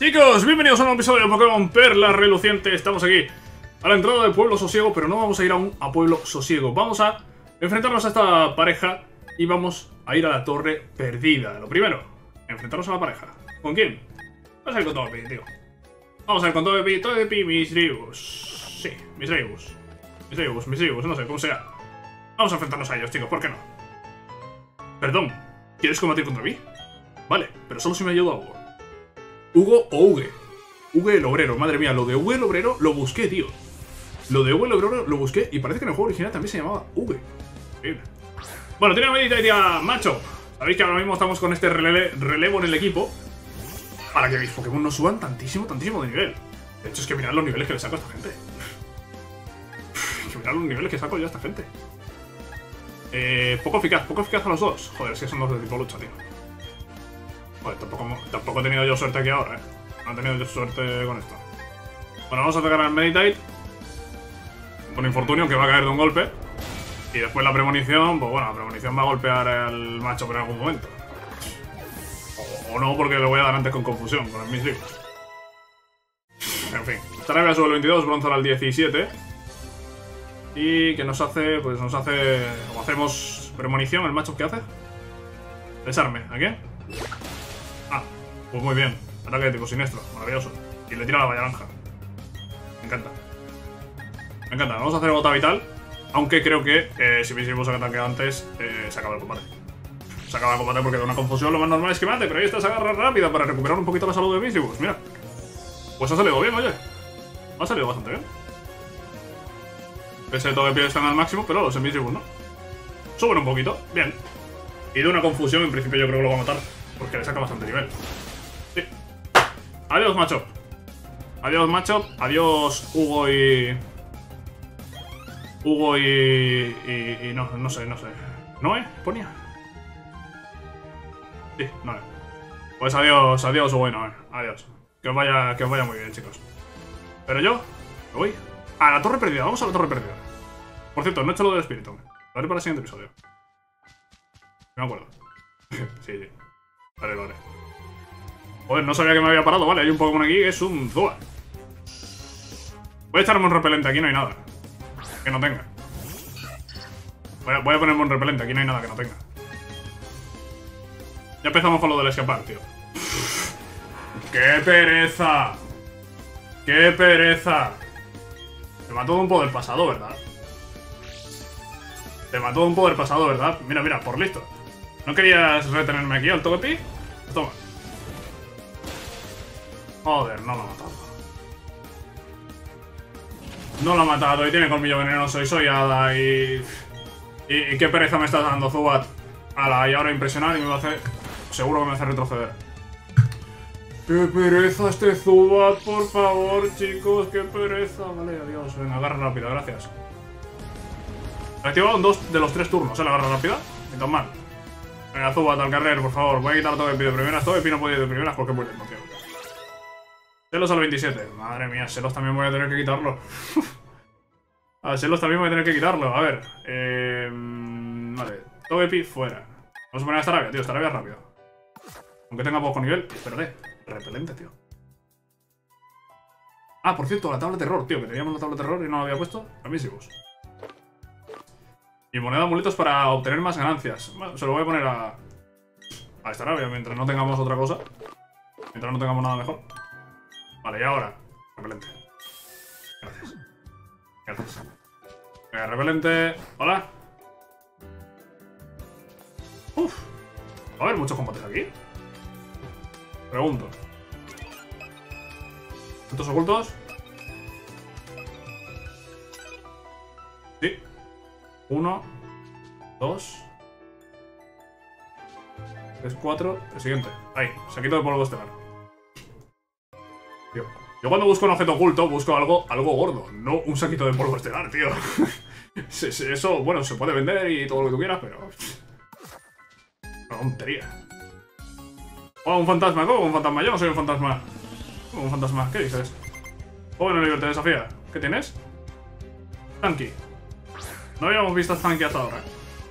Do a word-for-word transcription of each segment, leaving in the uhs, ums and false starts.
Chicos, bienvenidos a un nuevo episodio de Pokémon Perla Reluciente. Estamos aquí a la entrada del Pueblo Sosiego, pero no vamos a ir aún a Pueblo Sosiego. Vamos a enfrentarnos a esta pareja y vamos a ir a la Torre Perdida. Lo primero, enfrentarnos a la pareja. ¿Con quién? Vamos a ir con Togepi, tío. Vamos a ir con Togepi, Togepi, Misdreavus. Sí, Misdreavus. Misdreavus, Misdreavus, no sé, cómo sea. Vamos a enfrentarnos a ellos, chicos, ¿por qué no? Perdón, ¿quieres combatir contra mí? Vale, pero solo si me ayuda Hugo. ¿Hugo o Uge? Uge el obrero, madre mía, lo de Uge el obrero lo busqué, tío. Lo de Uge el obrero lo busqué y parece que en el juego original también se llamaba Uge. Increíble. Bueno, tiene una medita y tía macho. Sabéis que ahora mismo estamos con este rele relevo en el equipo para que mis Pokémon no suban tantísimo, tantísimo de nivel. De hecho, es que mirad los niveles que le saco a esta gente. Que mirad los niveles que saco yo a esta gente. Eh, poco eficaz, poco eficaz a los dos. Joder, es que son los de tipo lucha, tío. Joder, tampoco, tampoco he tenido yo suerte aquí ahora, eh. No he tenido yo suerte con esto. Bueno, vamos a atacar al Meditite. Con infortunio, que va a caer de un golpe. Y después la premonición, pues bueno, la premonición va a golpear al macho en algún momento. O, o no, porque le voy a dar antes con confusión, con el Misdreavus. En fin, esta rabia sube el veintidós, Bronzor al diecisiete. Y que nos hace, pues nos hace... O hacemos premonición, el macho que hace. Desarme, ¿a qué? Ah, pues muy bien. Ataque de tipo siniestro, maravilloso. Y le tira la valla naranja. Me encanta. Me encanta. Vamos a hacer gota vital. Aunque creo que eh, si hubiésemos atacado antes, eh, se acaba el combate. Se acaba el combate porque de una confusión lo más normal es que mate. Pero ahí está esa garra rápida para recuperar un poquito la salud de Misdreavus. Mira. Pues ha salido bien, oye. Ha salido bastante bien. Ese Togepi están al máximo, pero los Misdreavus no. Suben un poquito. Bien. Y de una confusión, en principio yo creo que lo va a matar. Porque le saca bastante nivel. Sí. Adiós, macho. Adiós, macho. Adiós, Hugo y... Hugo y... Y, y no, no sé, no sé. ¿Noé? ¿Ponía? Sí, Noé. Pues adiós, adiós, Hugo y Noé. Adiós. Que os vaya, que os vaya muy bien, chicos. Pero yo... Me voy a la Torre Perdida. Vamos a la Torre Perdida. Por cierto, no he hecho lo del espíritu. Lo haré para el siguiente episodio. Me acuerdo. Sí, sí. Vale, vale. Joder, no sabía que me había parado. Vale, hay un Pokémon aquí que es un Zubat. Voy a echarme un repelente. Aquí no hay nada que no tenga. Voy a, voy a ponerme un repelente. Aquí no hay nada que no tenga. Ya empezamos con lo del escapar, tío. ¡Qué pereza! ¡Qué pereza! Te mató de un poder pasado, ¿verdad? Te mató de un poder pasado, ¿verdad? Mira, mira, por listo. ¿No querías retenerme aquí al Togepi? Toma. Joder, no lo ha matado. No lo ha matado y tiene colmillo venenoso y soy hada y... y... Y qué pereza me estás dando, Zubat. Ala, y ahora impresionar y me va a hacer... Seguro que me hace retroceder. ¡Qué pereza este Zubat, por favor, chicos! ¡Qué pereza! Vale, adiós. Venga, agarra rápida, gracias. He activado en dos de los tres turnos, ¿eh? La agarra rápida. Ni tan mal. Venga, Zubat al carrer, por favor. Voy a quitar todo Togepi de primeras. Togepi no puede ir de primeras porque es muy lento, tío. Celos al veintisiete. Madre mía, Celos también voy a tener que quitarlo. A Celos también voy a tener que quitarlo. A ver. Eh... Vale. Togepi fuera. Vamos a poner a Staravia, tío. Staravia rápido. Aunque tenga poco nivel. Espérate. Repelente, tío. Ah, por cierto, la tabla de terror, tío. Que teníamos la tabla de terror y no la había puesto. A mí sí, vos. Y moneda de amuletos para obtener más ganancias. Bueno, se lo voy a poner a... A Staravia mientras no tengamos otra cosa. Mientras no tengamos nada mejor. Vale, y ahora, repelente. Gracias. Gracias. Venga, repelente. Hola. Uf. Va a haber muchos combates aquí. Pregunto. ¿Puntos ocultos? Sí. Uno. Dos. Tres, cuatro. El siguiente. Ahí, saquito de polvo estelar. Tío. Yo cuando busco un objeto oculto busco algo, algo gordo, no un saquito de polvo estelar, tío. Eso, bueno, se puede vender y todo lo que tú quieras, pero... Una tontería. Oh, un fantasma, ¿cómo un fantasma? Yo no soy un fantasma. ¿Cómo un fantasma? ¿Qué dices? Joven Oliver, te desafía. ¿Qué tienes? Tanky. No habíamos visto a Tanky hasta ahora.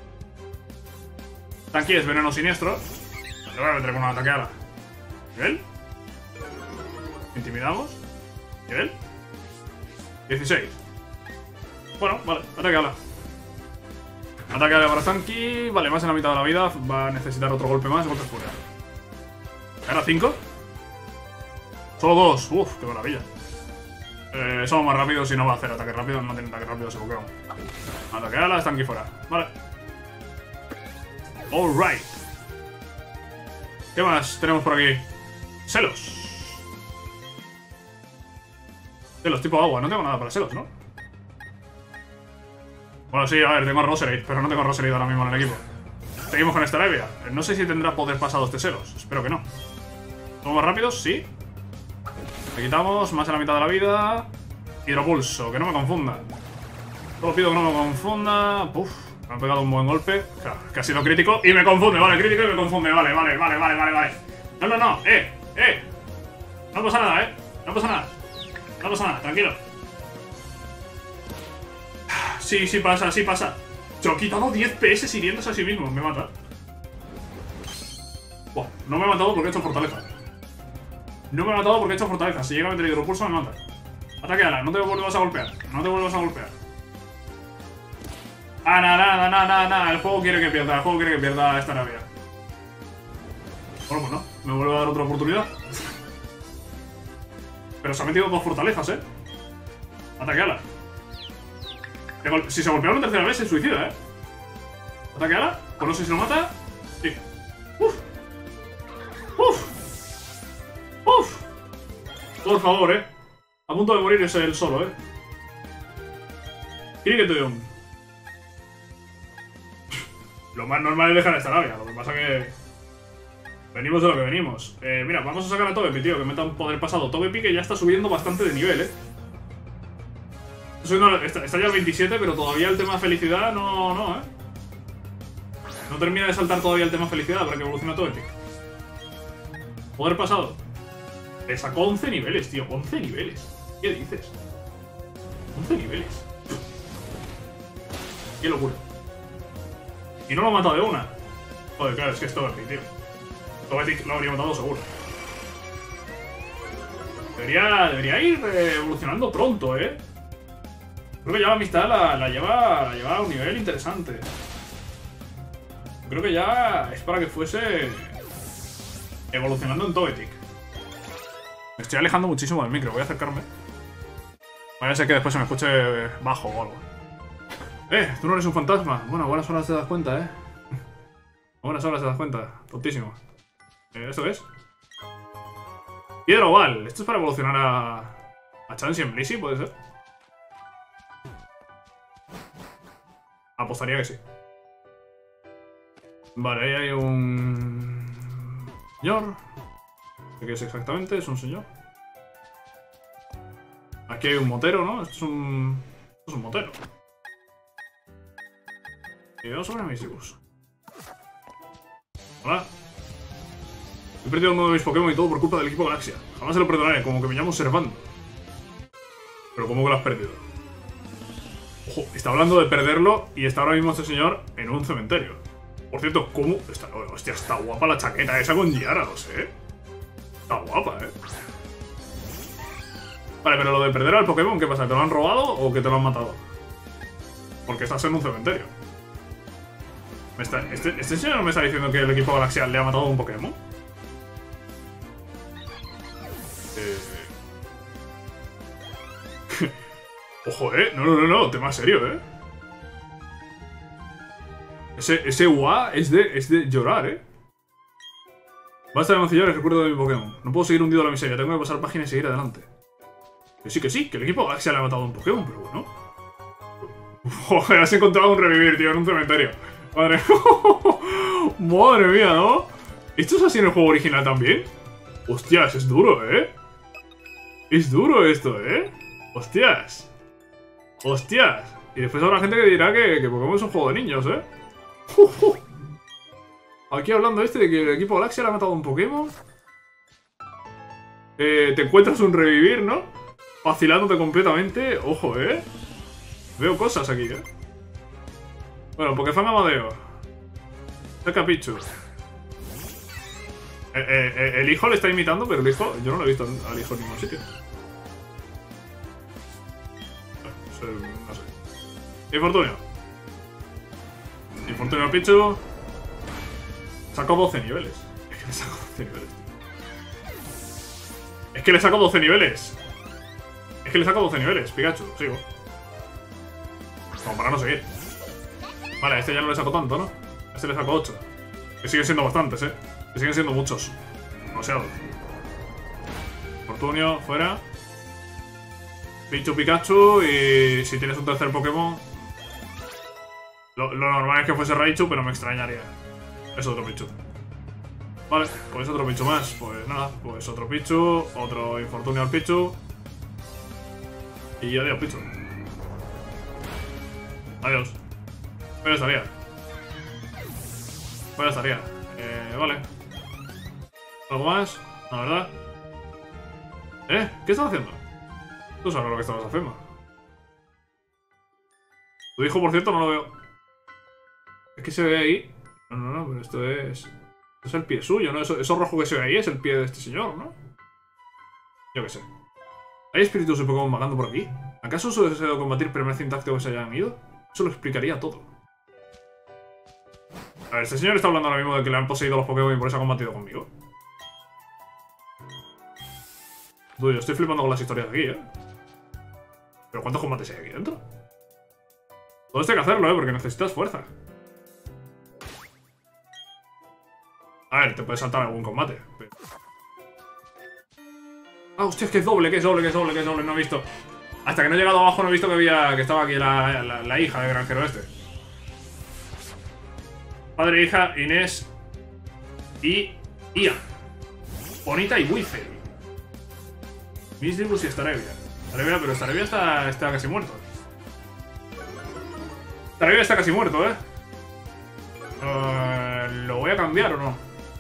Tanky es veneno siniestro. Le voy a meter con una ataque ala. ¿Nivel? Intimidamos. Nivel dieciséis. Bueno, vale, ataque ala. Ataque ala para Stanky. Vale, más en la mitad de la vida. Va a necesitar otro golpe más. Golpe fuera. ¿Era cinco? Solo dos. Uf, qué maravilla. Eh, somos más rápidos y no va a hacer ataque rápido. No tiene ataque rápido ese Pokémon. Ataque ala, Stanky fuera. Vale. Alright. ¿Qué más tenemos por aquí? Celos. Celos tipo agua. No tengo nada para Celos, ¿no? Bueno, sí, a ver, tengo a Roserade, pero no tengo a Roserade ahora mismo en el equipo. Seguimos con Staravia. No sé si tendrá poder pasado este Celos. Espero que no. ¿Somos más rápidos? Sí. Le quitamos más de la mitad de la vida. Hidropulso, que no me confunda. Solo pido que no me confunda. Puf, me han pegado un buen golpe. Claro, que ha sido crítico y me confunde, vale, crítico y me confunde. Vale, vale, vale, vale, vale, vale. No, no, no, eh, eh. No pasa nada, eh. No pasa nada. No pasa nada, tranquilo. Sí, sí pasa, sí pasa. Yo he quitado diez P S hiriéndose a sí mismo. Me mata. Buah, no me ha matado porque he hecho fortaleza. No me ha matado porque he hecho fortaleza. Si llega a meter hidropulso me mata. Ataque ala, no te vuelvas a golpear. No te vuelvas a golpear. Ah, nada, nada, nada, nada, nada. El juego quiere que pierda. El juego quiere que pierda esta Staravia. Bueno, pues no. Me vuelve a dar otra oportunidad. Pero se ha metido dos fortalezas, eh. Ataque ala. Si se golpea una tercera vez se suicida, eh. Ataque ala. Pues no sé si lo mata. Sí. Uf. Uf. Uf. Por favor, eh. A punto de morir es él solo, eh. Cricketune. Lo más normal es dejar a Staravia. Lo que pasa que... venimos de lo que venimos. Eh, mira, vamos a sacar a Togepi, tío, que meta un poder pasado. Togepi que ya está subiendo bastante de nivel, eh. No, está, está ya al veintisiete, pero todavía el tema felicidad no, no, eh. No termina de saltar todavía el tema felicidad para que evolucione Togepi. Poder pasado. Le sacó once niveles, tío. once niveles. ¿Qué dices? once niveles. Qué locura. Y no lo ha matado de una. Joder, claro, es que es Togepi, tío. Togepi lo habría matado seguro. Debería, debería ir eh, evolucionando pronto, eh. Creo que ya la amistad la, la, lleva, la lleva a un nivel interesante. Creo que ya es para que fuese evolucionando en Togetic. Me estoy alejando muchísimo del micro, voy a acercarme. Vaya a ser que después se me escuche bajo o algo. Eh, tú no eres un fantasma. Bueno, a buenas horas te das cuenta, eh. A buenas horas te das cuenta. Tontísimo. Eh, ¿Esto qué es? Piedra oval. Esto es para evolucionar a... a Chansey en Blissey, ¿puede ser? Apostaría que sí. Vale, ahí hay un... señor. ¿Qué es exactamente? Es un señor. Aquí hay un motero, ¿no? Esto es un... Esto es un motero. Cuidado sobre mis dibujos. Hola. He perdido uno de mis Pokémon y todo por culpa del equipo Galaxia. Jamás se lo perdonaré, como que me llamo Servando. Pero ¿cómo que lo has perdido? Ojo, está hablando de perderlo y está ahora mismo este señor en un cementerio. Por cierto, ¿cómo? Está, hostia, está guapa la chaqueta esa con Gyarados, ¿eh? Está guapa, ¿eh? Vale, pero lo de perder al Pokémon, ¿qué pasa? ¿Te lo han robado o que te lo han matado? Porque estás en un cementerio. ¿Me está, este, ¿Este señor me está diciendo que el equipo Galaxia le ha matado a un Pokémon? Eh... Ojo, eh. No, no, no, no. Tema serio, eh. Ese, ese U A es de, es de llorar, eh. Basta de mancillar el recuerdo de mi Pokémon. No puedo seguir hundido a la miseria. Tengo que pasar página y seguir adelante. Que sí, que sí. Que el equipo Galaxia le ha matado a un Pokémon, pero bueno. Joder, has encontrado un revivir, tío, en un cementerio. Madre... Madre mía, ¿no? ¿Esto es así en el juego original también? Hostias, es duro, ¿eh? Es duro esto, ¿eh? Hostias. Hostias. Y después habrá gente que dirá que, que Pokémon es un juego de niños, ¿eh? Aquí hablando este de que el equipo Galaxia le ha matado a un Pokémon. Eh, te encuentras un revivir, ¿no? Vacilándote completamente. Ojo, ¿eh? Veo cosas aquí, ¿eh? Bueno, Pokéfan Amadeo. Saca Pichu. Eh, eh, eh, el hijo le está imitando, pero el hijo... Yo no lo he visto al hijo en ningún sitio. No sé. No sé. Infortunio. Infortunio al Pichu. Saco doce niveles. Es que le saco doce niveles. Es que le saco doce niveles. Es que le saco doce niveles, Pikachu. Sigo. Como para no seguir. Vale, a este ya no le saco tanto, ¿no? A este le saco ocho. Que siguen siendo bastantes, ¿eh? Que siguen siendo muchos. Demasiados. Fortunio, fuera. Pichu, Pikachu. Y si tienes un tercer Pokémon... Lo, lo normal es que fuese Raichu, pero me extrañaría. Es otro Pichu. Vale, pues otro Pichu más. Pues nada, pues otro Pichu. Otro Infortunio al Pichu. Y adiós, Pichu. Adiós. Pues ya estaría. Pues ya estaría. Eh, vale. ¿Algo más? ¿La verdad? ¿Eh? ¿Qué estás haciendo? Tú sabes lo que estabas haciendo. Tu hijo, por cierto, no lo veo. Es que se ve ahí. No, no, no, pero esto es... Esto es el pie suyo, ¿no? Eso, eso rojo que se ve ahí es el pie de este señor, ¿no? Yo qué sé. ¿Hay espíritus de Pokémon vagando por aquí? ¿Acaso su deseo de combatir permanece intacto que se hayan ido? Eso lo explicaría todo. A ver, este señor está hablando ahora mismo de que le han poseído los Pokémon y por eso ha combatido conmigo. Dude, yo estoy flipando con las historias de aquí, ¿eh? ¿Pero cuántos combates hay aquí dentro? Todo esto hay que hacerlo, ¿eh? Porque necesitas fuerza. A ver, te puedes saltar algún combate. Pero... Ah, hostia, es que es doble, que es doble, que es doble, que es doble, no he visto. Hasta que no he llegado abajo no he visto que había que estaba aquí la, la, la hija del granjero este. Padre e hija, Inés y Ian. Bonita y Weasel. Misdibus y Staravia. Staravia, pero Staravia está, está casi muerto. Staravia está casi muerto, ¿eh? Uh, ¿Lo voy a cambiar o no?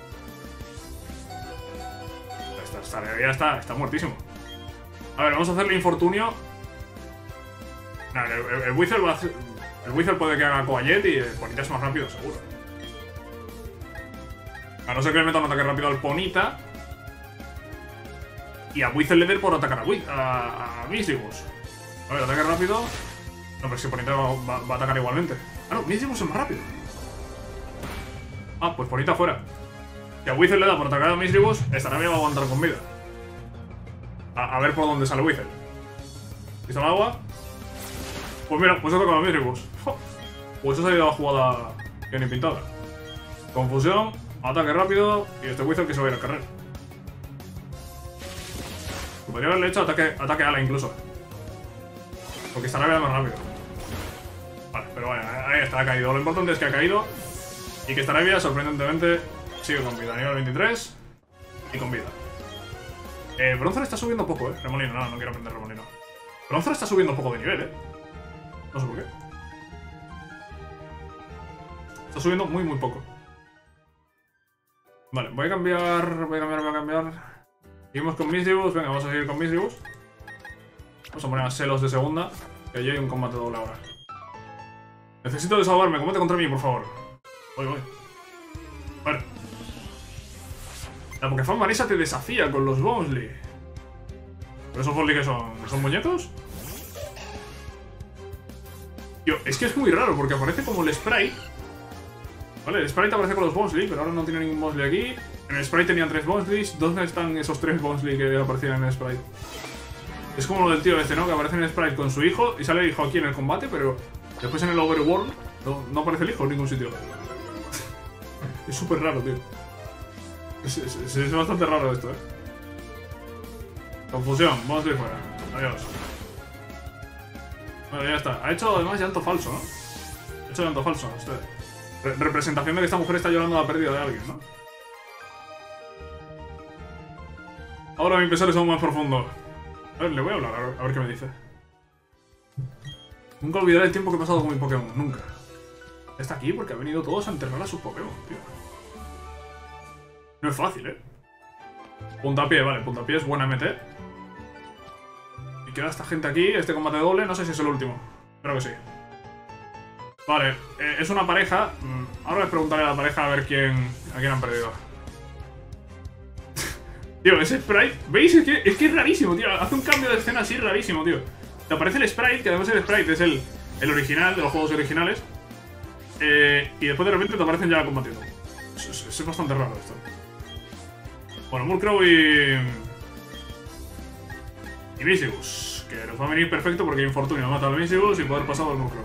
Esta Staravia está, está muertísimo. A ver, vamos a hacerle infortunio. Nah, el, el, el Weasel va a hacer, el Weasel puede que haga Coajet y el Ponita es más rápido, seguro. A no ser que le meta un ataque rápido al Ponita. Y a Weasel le dé por atacar a, We a, a Misdibus. A ver, ataque rápido. No, pero si Ponita va, va, va a atacar igualmente. Ah, no, Misdibus es más rápido. Ah, pues Ponita fuera. Si a Weasel le da por atacar a Misdibus, Staravia va a aguantar con vida. A, a ver por dónde sale Weasel. ¿Listo el agua? Pues mira, pues ha tocado a Misdibus. Pues esa ha ido la jugada que ni pintada. Confusión, ataque rápido y este Weasel que se va a ir a carrer. Podría haberle hecho ataque, ataque ala incluso. Porque Staravia más rápido. Vale, pero bueno, ahí está, ha caído. Lo importante es que ha caído. Y que Staravia, sorprendentemente, sigue con vida. Nivel veintitrés. Y con vida. Eh, Bronzor está subiendo poco, eh. Remolino, no, no quiero aprender remolino. Bronzor está subiendo poco de nivel, eh. No sé por qué. Está subiendo muy, muy poco. Vale, voy a cambiar, voy a cambiar, voy a cambiar. Seguimos con Misdibus, venga, vamos a seguir con Misdibus. Vamos a poner a Celos de segunda, que allí hay un combate doble ahora. Necesito desahogarme, combate contra mí, por favor. Voy, voy. A ver. La Pokéfan Vanessa te desafía con los Bonsly. ¿Pero esos Bonsly que son? ¿Son muñecos? Tío, es que es muy raro, porque aparece como el Sprite. Vale, el Sprite aparece con los Bonsly, pero ahora no tiene ningún Bonsly aquí. En el Sprite tenían tres Bonslys. ¿Dónde están esos tres Bonsly que aparecían en el Sprite? Es como lo del tío este, ¿no? Que aparece en el Sprite con su hijo y sale el hijo aquí en el combate, pero después en el Overworld no, no aparece el hijo en ningún sitio. Es súper raro, tío. Es, es, es, es bastante raro esto, ¿eh? Confusión, Bonsly fuera. Adiós. Bueno, ya está. Ha hecho además llanto falso, ¿no? Ha hecho llanto falso, usted. Re representación de que esta mujer está llorando la pérdida de alguien, ¿no? Ahora mi pesar es aún más profundo. A ver, le voy a hablar, a ver, a ver qué me dice. Nunca olvidaré el tiempo que he pasado con mi Pokémon, nunca. Está aquí porque ha venido todos a enterrar a sus Pokémon, tío. No es fácil, ¿eh? Puntapié, vale, puntapié es buena M T. Y queda esta gente aquí, este combate doble, no sé si es el último. Creo que sí. Vale, eh, es una pareja. Ahora les preguntaré a la pareja a ver quién, a quién han perdido. Tío, ese sprite, ¿veis? Es que, es que es rarísimo, tío. Hace un cambio de escena así rarísimo, tío. Te aparece el sprite, que además el sprite es el, el original de los juegos originales. Eh, y después de repente te aparecen ya combatiendo. Es, es, es bastante raro esto. Bueno, Murkrow y... Y Mischievous, que nos va a venir perfecto porque Infortunio mata al Mischievous y poder pasar al Murkrow.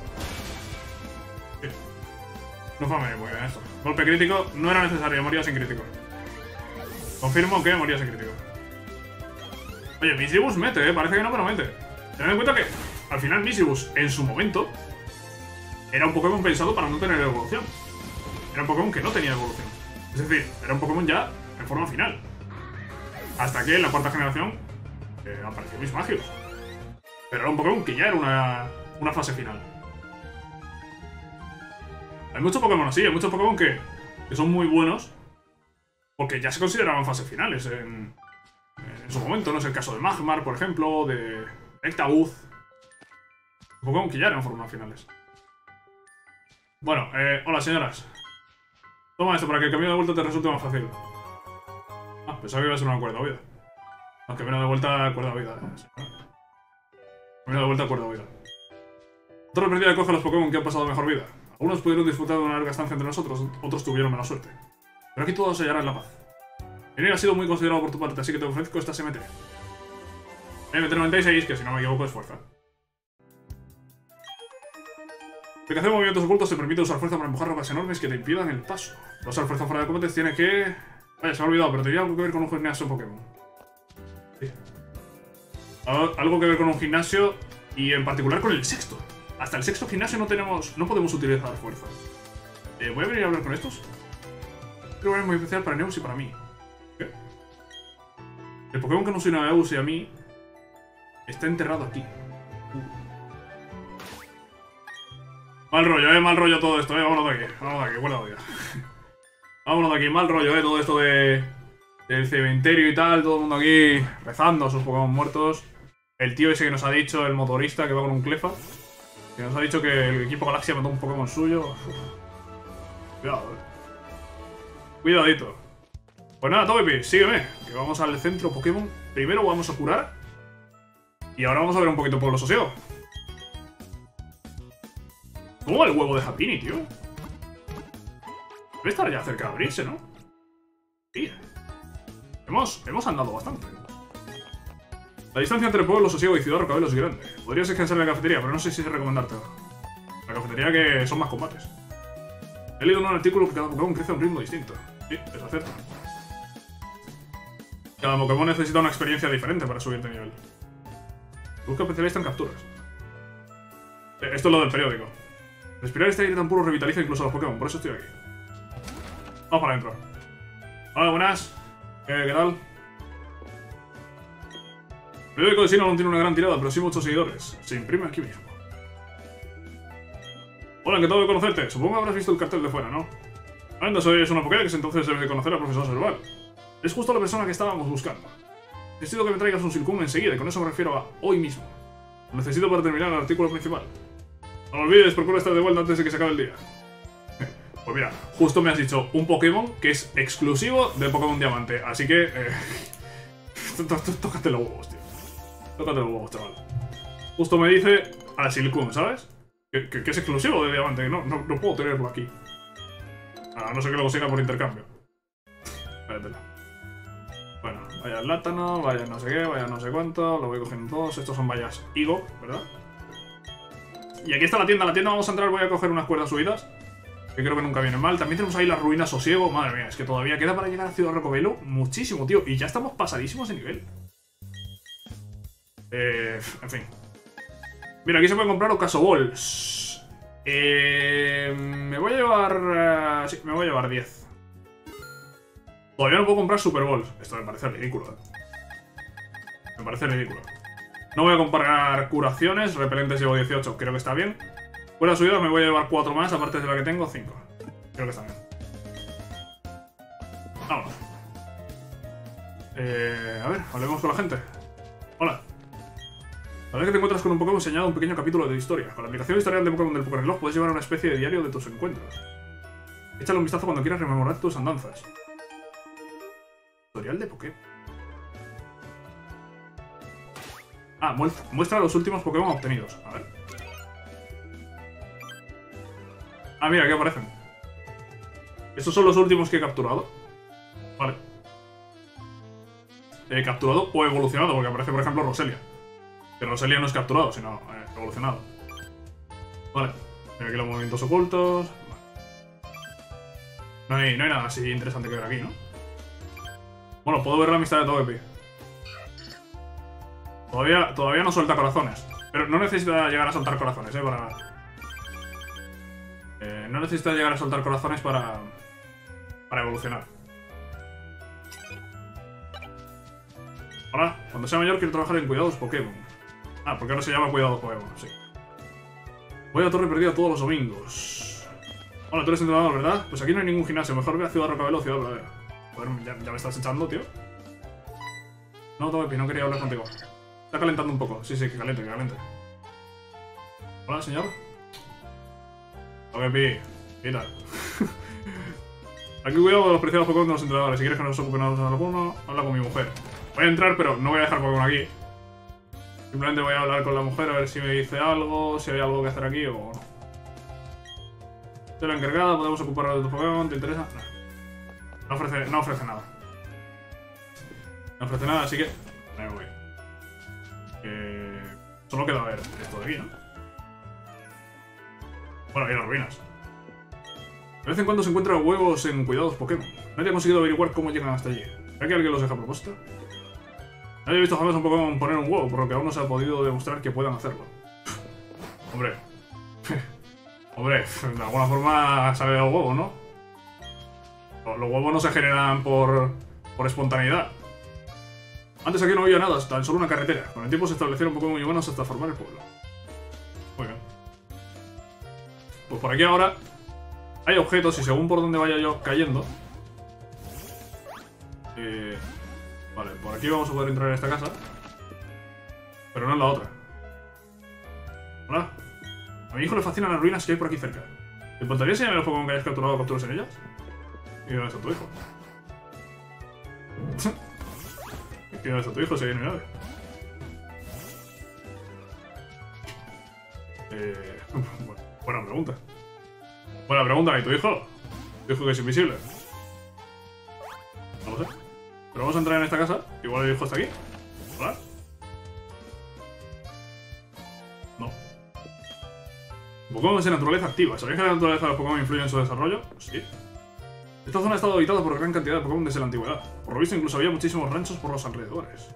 Sí. Nos va a venir muy bien esto. Golpe crítico, no era necesario, moría sin crítico. Confirmo que moría sin crítico. Oye, Mischievous mete, eh, parece que no, pero mete. Tened en cuenta que, al final, Mischievous, en su momento, era un Pokémon pensado para no tener evolución. Era un Pokémon que no tenía evolución. Es decir, era un Pokémon ya en forma final. Hasta que en la cuarta generación eh, apareció Mismagius. Pero era un Pokémon que ya era una, una fase final. Hay muchos Pokémon así, hay muchos Pokémon que, que son muy buenos porque ya se consideraban fases finales en, en su momento. No es el caso de Magmar, por ejemplo, de Ectabuzz. Pokémon que ya eran formas finales. Bueno, eh, hola señoras. Toma esto para que el camino de vuelta te resulte más fácil. Ah, pensaba que iba a ser una cuerda vida. No, el camino de vuelta, cuerda vida. Eh, camino de vuelta, cuerda vida. Otra partida coge a los Pokémon que han pasado mejor vida. Algunos pudieron disfrutar de una larga estancia entre nosotros, otros tuvieron mala suerte. Pero aquí todos se hallarán la paz. Venir ha sido muy considerado por tu parte, así que te ofrezco esta S M T. M T noventa y seis, que si no me equivoco es fuerza. Aplicación de movimientos ocultos te permite usar fuerza para empujar rocas enormes que te impidan el paso. Para usar fuerza fuera de combate tienes que... Vaya, se me ha olvidado, pero tenía algo que ver con un gimnasio Pokémon. Sí. Algo que ver con un gimnasio y en particular con el sexto. Hasta el sexto gimnasio no tenemos... no podemos utilizar fuerza. Eh, voy a venir a hablar con estos. Creo que es muy especial para Neus y para mí. ¿Qué? El Pokémon que nos une a Neus y a mí está enterrado aquí. Mal rollo, eh, mal rollo todo esto, eh, vámonos de aquí, vámonos de aquí, buena olla. Vámonos de aquí, mal rollo, eh, todo esto de... del cementerio y tal, todo el mundo aquí rezando a sus Pokémon muertos. El tío ese que nos ha dicho, el motorista que va con un Cleffa, que nos ha dicho que el equipo Galaxia mató un Pokémon suyo. Uf. Cuidado, eh. Cuidadito. Pues nada, Togepi, sígueme, que vamos al centro Pokémon. Primero vamos a curar. Y ahora vamos a ver un poquito Pueblo Sosiego. ¿Cómo va el huevo de Happiny, tío? Debe estar ya cerca de abrirse, ¿no? Sí. Hemos, hemos andado bastante. La distancia entre Pueblo Sosiego y Ciudad Rocabelo es grande. Podrías descansar en la cafetería, pero no sé si es recomendártelo. La cafetería que son más combates. He leído en un artículo que cada Pokémon crece a un ritmo distinto. Sí, eso es cierto. Cada Pokémon necesita una experiencia diferente para subir de nivel. Busca especialista en capturas. Esto es lo del periódico. Respirar este aire tan puro revitaliza incluso a los Pokémon, por eso estoy aquí. Vamos para adentro. Hola, buenas. ¿Qué, qué tal? El periódico de Sinnoh no tiene una gran tirada, pero sí muchos seguidores. Se imprime aquí mismo. Hola, encantado de conocerte. Supongo que habrás visto el cartel de fuera, ¿no? Anda, soy una Pokédex, entonces debes de conocer al profesor Serval. Es justo la persona que estábamos buscando. Necesito que me traigas un Silcoon enseguida, y con eso me refiero a hoy mismo. Lo necesito para terminar el artículo principal. No lo olvides, procura estar de vuelta antes de que se acabe el día. Pues mira, justo me has dicho un Pokémon que es exclusivo de Pokémon Diamante, así que... Eh, tócate los huevos, tío. Tócate los huevos, chaval. Justo me dice a Silcoon, ¿sabes? Que, que, que es exclusivo de Diamante, no, no, no puedo tenerlo aquí. A no ser que lo consiga por intercambio. Váyatela. Bueno, vaya Látano, vaya no sé qué, vaya no sé cuánto, lo voy cogiendo todos. Estos son vallas Higo, ¿verdad? Y aquí está la tienda, la tienda vamos a entrar, voy a coger unas cuerdas subidas, que creo que nunca vienen mal. También tenemos ahí las ruinas Sosiego, madre mía, es que todavía queda para llegar a Ciudad Rocabelo muchísimo, tío. Y ya estamos pasadísimos de nivel. Eh, en fin. Mira, aquí se pueden comprar Ocasoballs. Eh, me voy a llevar... Uh, sí, me voy a llevar diez. Todavía no puedo comprar Super Balls. Esto me parece ridículo, eh. Me parece ridículo. No voy a comprar curaciones, repelentes llevo dieciocho, creo que está bien. Fuera subida me voy a llevar cuatro más, aparte de la que tengo, cinco. Creo que está bien. Vámonos. Eh, a ver, hablemos con la gente. Hola. La vez que te encuentras con un Pokémon señala un pequeño capítulo de historia. Con la aplicación historial de Pokémon del Pokéreloj puedes llevar una especie de diario de tus encuentros. Échale un vistazo cuando quieras rememorar tus andanzas. Historial de Pokémon. Ah, muestra los últimos Pokémon obtenidos. A ver. Ah, mira, aquí aparecen. Estos son los últimos que he capturado. Vale. He capturado o evolucionado, porque aparece, por ejemplo, Roselia. Que Roselia no es capturado, sino eh, evolucionado. Vale. Mira aquí los movimientos ocultos. Vale. No hay, no hay nada así interesante que ver aquí, ¿no? Bueno, puedo ver la amistad de Togepi. Todavía, todavía no suelta corazones. Pero no necesita llegar a soltar corazones, ¿eh? Para... Eh, no necesita llegar a soltar corazones para... Para evolucionar. Hola, cuando sea mayor quiero trabajar en cuidados Pokémon. Ah, porque ahora se llama cuidados Pokémon, sí. Voy a Torre Perdida todos los domingos. Hola, tú eres entrenador, ¿verdad? Pues aquí no hay ningún gimnasio, mejor ve a Ciudad Rocabelo o Ciudad Bladera. Joder, ya, ya me estás echando, tío. No, Togepi, no quería hablar contigo. Está calentando un poco. Sí, sí, que caliente, que caliente. Hola, señor. Togepi, mira. Aquí cuidado con los preciados Pokémon de los entrenadores. Si quieres que nos ocupemos de alguno, habla con mi mujer. Voy a entrar, pero no voy a dejar Pokémon aquí. Simplemente voy a hablar con la mujer a ver si me dice algo, si hay algo que hacer aquí o no. Soy la encargada, podemos ocuparnos de tu Pokémon, ¿te interesa? No. No ofrece, no ofrece nada. No ofrece nada, así que... me voy. Eh, solo queda ver esto de aquí, ¿no? Bueno, y las ruinas. De vez en cuando se encuentran huevos en cuidados Pokémon. Nadie ha conseguido averiguar cómo llegan hasta allí. ¿Será que alguien los deja a propósito? Nadie ha visto jamás un Pokémon poner un huevo, por lo que aún no se ha podido demostrar que puedan hacerlo. Hombre. Hombre, de alguna forma sale del huevo, ¿no? Los huevos no se generan por, por espontaneidad. Antes aquí no había nada, tan solo una carretera. Con el tiempo se establecieron Pokémon humanos hasta formar el pueblo. Muy bien. Pues por aquí ahora hay objetos y según por donde vaya yo cayendo... Eh, vale, por aquí vamos a poder entrar en esta casa. Pero no en la otra. Hola. A mi hijo le fascinan las ruinas que hay por aquí cerca. ¿Te importaría enseñarme los Pokémon que hayas capturado o capturas en ellas? ¿Y dónde está tu hijo? ¿Y dónde está tu hijo? Si hay mi nave. Eh, bueno, buena pregunta. Buena pregunta, ¿y tu hijo? ¿Tu hijo que es invisible? No lo sé. Pero vamos a entrar en esta casa. Igual el hijo está aquí. ¿Hola? No. Pokémon de naturaleza activa. ¿Sabéis que la naturaleza de los Pokémon influye en su desarrollo? Sí. Esta zona ha estado habitada por gran cantidad de Pokémon desde la antigüedad. Por lo visto incluso había muchísimos ranchos por los alrededores.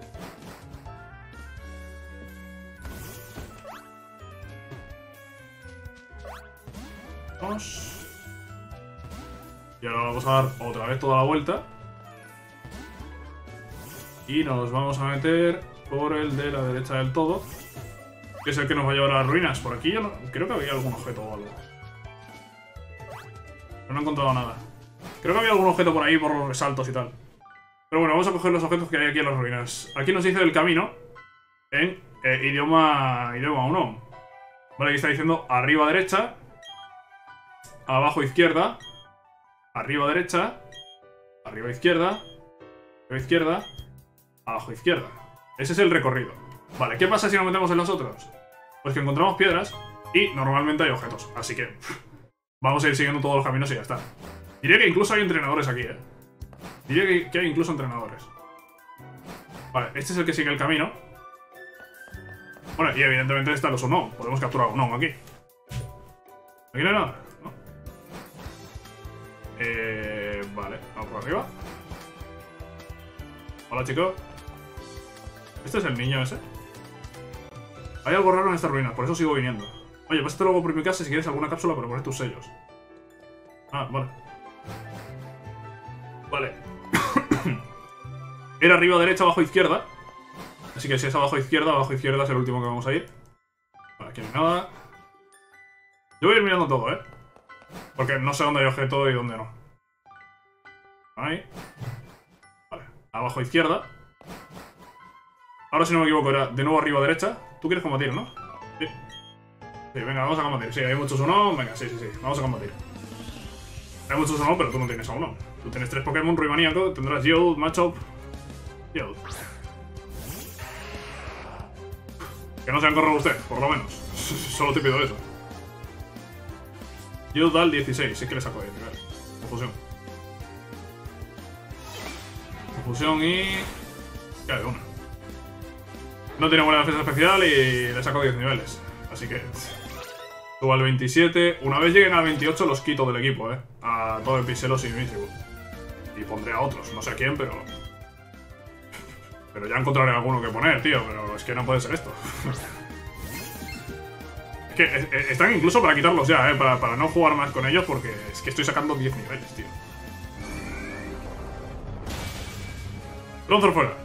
Vamos. Y ahora vamos a dar otra vez toda la vuelta. Y nos vamos a meter por el de la derecha del todo, que es el que nos va a llevar a las ruinas. Por aquí yo no, creo que había algún objeto o algo. Pero no he encontrado nada. Creo que había algún objeto por ahí, por los resaltos y tal. Pero bueno, vamos a coger los objetos que hay aquí en las ruinas. Aquí nos dice el camino en eh, idioma idioma uno. Vale, aquí está diciendo arriba derecha, abajo izquierda, arriba derecha, arriba izquierda, arriba izquierda, abajo izquierda. Ese es el recorrido. Vale, ¿qué pasa si nos metemos en los otros? Pues que encontramos piedras y normalmente hay objetos. Así que vamos a ir siguiendo todos los caminos y ya está. Diría que incluso hay entrenadores aquí, ¿eh? Diría que, que hay incluso entrenadores. Vale, este es el que sigue el camino. Bueno, y evidentemente están los Unown. Podemos capturar un Unown aquí. ¿Aquí no hay nada? ¿No? Eh, vale, vamos por arriba. Hola, chicos. ¿Este es el niño ese? Hay algo raro en esta ruina, por eso sigo viniendo. Oye, pásate luego por mi casa si quieres alguna cápsula para poner tus sellos. Ah, vale. Vale. Era arriba, derecha, abajo, izquierda. Así que si es abajo, izquierda, abajo, izquierda es el último que vamos a ir. Vale, aquí no hay nada. Yo voy a ir mirando todo, ¿eh? Porque no sé dónde hay objeto y dónde no. Ahí. Vale, abajo, izquierda. Ahora, si no me equivoco, era de nuevo arriba, derecha. Tú quieres combatir, ¿no? Sí. Sí, venga, vamos a combatir. Sí, hay muchos Unown. Venga, sí, sí, sí. Vamos a combatir. Hay muchos Unown, pero tú no tienes a uno. Tú tienes tres Pokémon, Ruimaníaco, tendrás Geodude, Machop... Geodude. Que no sean correr usted, por lo menos. Solo te pido eso. Geodude al dieciséis, sí que le saco de nivel. Confusión. Confusión y... Ya de una. No tiene buena defensa especial y le saco diez niveles. Así que... Subo al veintisiete. Una vez lleguen al veintiocho los quito del equipo, eh. A todo el Pixelos y Invincible. Y pondré a otros. No sé a quién, pero... Pero ya encontraré alguno que poner, tío. Pero es que no puede ser esto. Es que eh, eh, están incluso para quitarlos ya, eh. Para, para no jugar más con ellos porque es que estoy sacando diez niveles, tío. Bronzor fuera.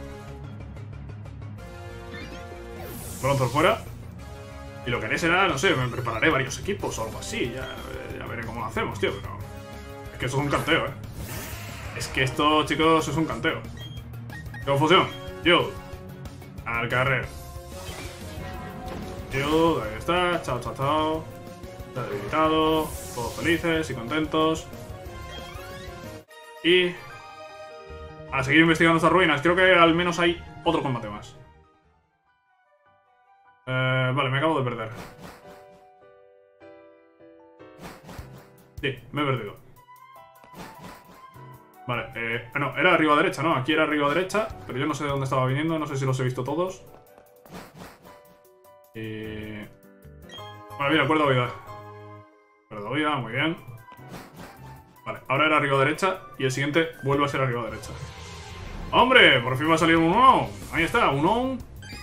Bronzor fuera. Y lo que haré será, no sé, me prepararé varios equipos o algo así. Ya, ya veré cómo lo hacemos, tío. Pero es que esto es un canteo, eh. Es que esto, chicos, es un canteo. Confusión. Geodude. Al carrer. Geodude, ahí está. Chao, chao, chao. Está debilitado. Todos felices y contentos. Y... a seguir investigando estas ruinas. Creo que al menos hay otro combate más. Eh, vale, me acabo de perder. Sí, me he perdido. Vale, eh, no, era arriba a derecha, ¿no? Aquí era arriba a derecha, pero yo no sé de dónde estaba viniendo, no sé si los he visto todos. Y... Vale, mira, cuerda oída. Cuerda oída, muy bien. Vale, ahora era arriba a derecha y el siguiente vuelve a ser arriba a derecha. ¡Hombre! Por fin va a salir un uno. Ahí está, un uno.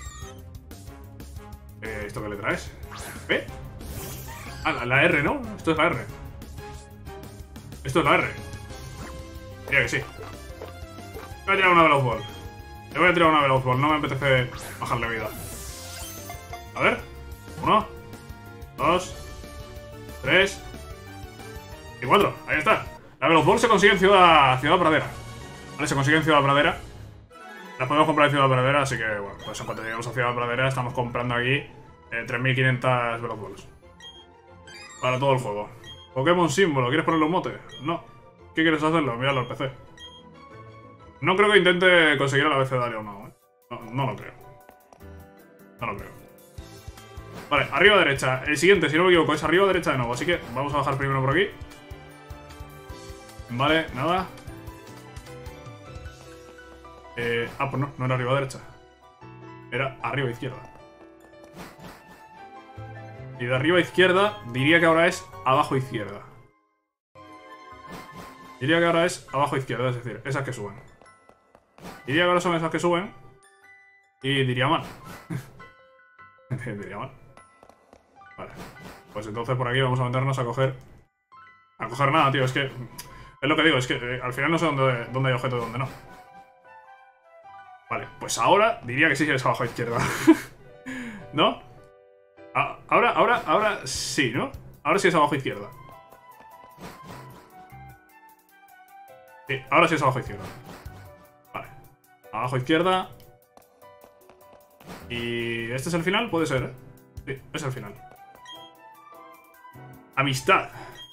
Eh, ¿Esto qué le traes? ¿P? Ah, la, la R, ¿no? Esto es la R. Esto es la R. Diría que sí. Voy a tirar una Veloz Ball. Le voy a tirar una Veloz Ball, no me apetece bajarle vida. A ver. Uno. Dos. Tres. Y cuatro. Ahí está. La Veloz Ball se consigue en Ciudad, Ciudad Pradera. Vale, se consigue en Ciudad Pradera. Las podemos comprar en Ciudad Pradera, así que, bueno, pues en cuanto lleguemos a Ciudad Pradera estamos comprando aquí eh, tres mil quinientas Veloz Balls. Para todo el juego. Pokémon símbolo, ¿quieres ponerle un mote? No. ¿Qué quieres hacerlo? Míralo al P C. No creo que intente conseguir el abecedario, no, ¿eh? No, no lo creo. No lo creo. Vale, arriba a derecha. El siguiente, si no me equivoco, es arriba a derecha de nuevo. Así que vamos a bajar primero por aquí. Vale, nada. Eh, ah, pues no, no era arriba a derecha. Era arriba a izquierda. Y de arriba a izquierda diría que ahora es abajo a izquierda. Diría que ahora es abajo a izquierda, es decir, esas que suben. Diría que ahora son esas que suben. Y diría mal. Diría mal. Vale. Pues entonces por aquí vamos a meternos a coger... A coger nada, tío, es que... Es lo que digo, es que eh, al final no sé dónde, dónde hay objeto y dónde no. Vale, pues ahora diría que sí que es abajo a izquierda. ¿No? A ahora, ahora, ahora sí, ¿no? Ahora sí es abajo a izquierda. Sí, ahora sí es abajo a izquierda. Vale. Abajo a izquierda. ¿Y este es el final? Puede ser, ¿eh? Sí, es el final. Amistad.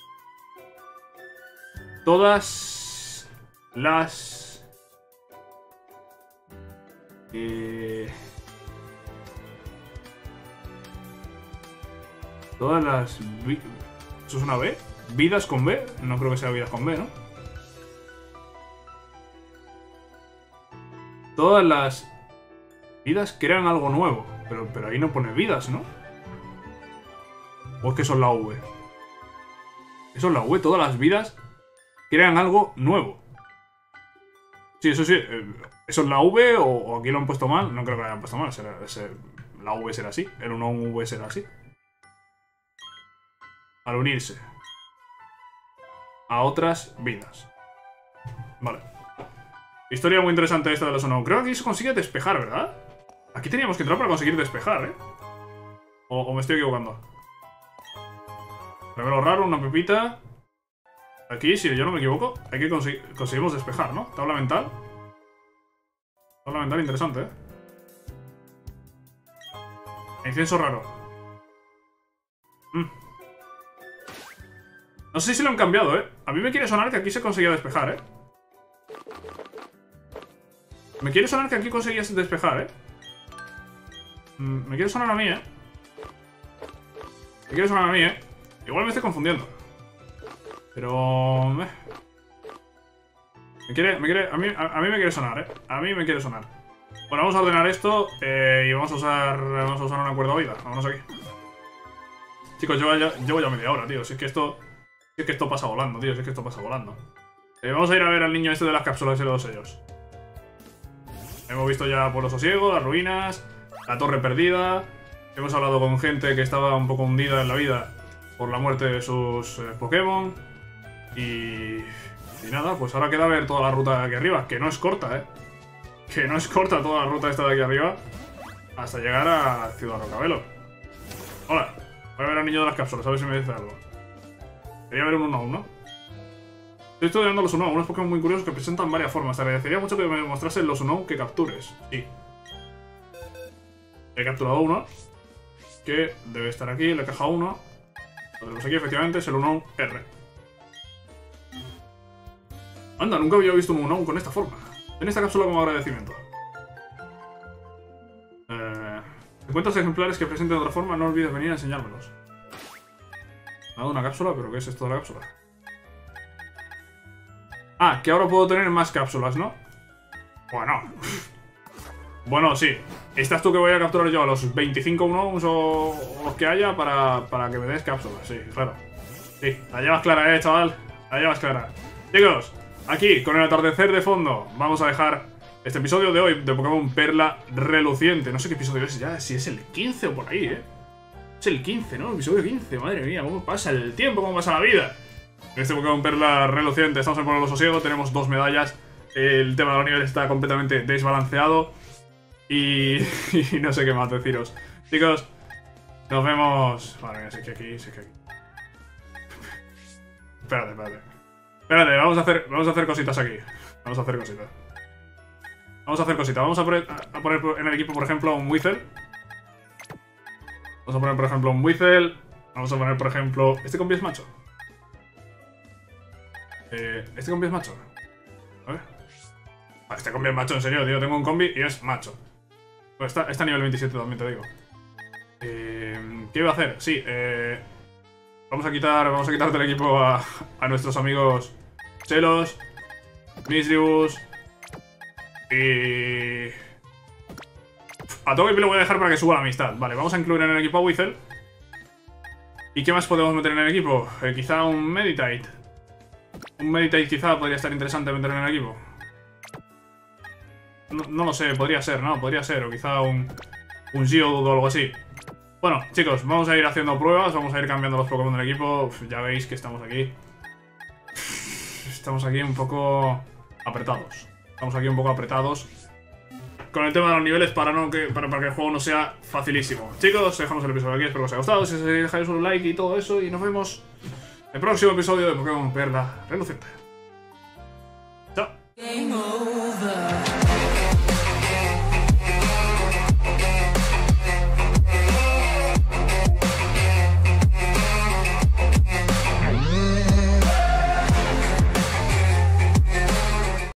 Todas las... Eh... Todas las... Vi... ¿Eso es una B? ¿Vidas con B? No creo que sea vidas con B, ¿no? Todas las... Vidas crean algo nuevo. Pero, pero ahí no pone vidas, ¿no? ¿O es que eso es la V? Eso es la V. Todas las vidas crean algo nuevo. Sí, eso sí. ¿Eso es la V o, o aquí lo han puesto mal? No creo que lo hayan puesto mal. Será, ese, la V será así. El uno V será así. Al unirse a otras vidas. Vale. Historia muy interesante esta de los uno. Creo que aquí se consigue despejar, ¿verdad? Aquí teníamos que entrar para conseguir despejar, ¿eh? O, o me estoy equivocando. Revelo raro, una pepita. Aquí, si yo no me equivoco, hay que conseguir, conseguimos despejar, ¿no? Tabla mental. Tabla mental interesante, ¿eh? Incienso raro. Mm. No sé si lo han cambiado, ¿eh? A mí me quiere sonar que aquí se conseguía despejar, ¿eh? Me quiere sonar que aquí conseguías despejar, ¿eh? Me quiere sonar a mí, ¿eh? Me quiere sonar a mí, ¿eh? Igual me estoy confundiendo. Pero... Eh. Me quiere... Me quiere a, mí, a, a mí me quiere sonar, ¿eh? A mí me quiere sonar. Bueno, vamos a ordenar esto eh, y vamos a usar... Vamos a usar una cuerda oída. Vámonos aquí. Chicos, llevo ya, llevo ya media hora, tío. Si es que esto... Si es que esto pasa volando, tío. Si es que esto pasa volando. Eh, vamos a ir a ver al niño este de las cápsulas y los sellos. Hemos visto ya Pueblo Sosiego, las ruinas, la torre perdida. Hemos hablado con gente que estaba un poco hundida en la vida por la muerte de sus eh, Pokémon. Y... Y nada, pues ahora queda ver toda la ruta de aquí arriba, que no es corta, ¿eh? Que no es corta toda la ruta esta de aquí arriba hasta llegar a Ciudad Rocabelo. Hola, voy a ver al niño de las cápsulas, a ver si me dice algo. Quería ver un uno a uno. Estoy estudiando los uno a uno, unos Pokémon muy curiosos que presentan varias formas. Te agradecería mucho que me mostrasen los uno que captures. Sí. He capturado uno, que debe estar aquí, le caja uno. Lo tenemos aquí, efectivamente, es el uno R. Anda, nunca había visto un uno con esta forma. En esta cápsula como agradecimiento. Eh, si encuentras ejemplares que presenten de otra forma, no olvides venir a enseñármelos. Me ha dado una cápsula, pero ¿qué es esto de la cápsula? Ah, que ahora puedo tener más cápsulas, ¿no? Bueno. Bueno, sí. Estás tú que voy a capturar yo a los veinticinco uno o los que haya para, para que me des cápsulas. Sí, claro. Sí, la llevas clara, eh, chaval. La llevas clara. Chicos, aquí, con el atardecer de fondo, vamos a dejar este episodio de hoy de Pokémon Perla Reluciente. No sé qué episodio es ya, si es el quince o por ahí, ¿eh? Es el quince, ¿no? El episodio quince, madre mía, ¿cómo pasa el tiempo? ¿Cómo pasa la vida? En este Pokémon Perla Reluciente estamos en Pueblo Sosiego, tenemos dos medallas. El tema de los niveles está completamente desbalanceado. Y, y no sé qué más deciros. Chicos, nos vemos... Vale, mía, sé que aquí, sé que aquí. Espérate, espérate. Espérate, vamos a hacer, vamos a hacer cositas aquí. Vamos a hacer cositas. Vamos a hacer cositas. Vamos a poner, a poner en el equipo, por ejemplo, un Weasel. Vamos a poner, por ejemplo, un Weasel. Vamos a poner, por ejemplo... ¿Este combi es macho? Eh, ¿Este combi es macho? A ver. Ah, este combi es macho, en serio, tío. Tengo un combi y es macho. Pues está, está a nivel veintisiete también, te digo. Eh, ¿Qué iba a hacer? Sí, eh... Vamos a quitar, vamos a quitar del equipo a, a nuestros amigos Chelos, Misdreavus y... A Togepi lo voy a dejar para que suba la amistad. Vale, vamos a incluir en el equipo a Weasel. ¿Y qué más podemos meter en el equipo? Eh, quizá un Meditite. Un Meditite quizá podría estar interesante meter en el equipo. No, no lo sé, podría ser, ¿no? Podría ser, o quizá un, un Geodude o algo así. Bueno, chicos, vamos a ir haciendo pruebas, vamos a ir cambiando los Pokémon del equipo. Uf, ya veis que estamos aquí. Estamos aquí un poco apretados. Estamos aquí un poco apretados con el tema de los niveles para, no que, para, para que el juego no sea facilísimo. Chicos, dejamos el episodio aquí, espero que os haya gustado. Si os dejáis un like y todo eso, y nos vemos en el próximo episodio de Pokémon Perla Reluciente.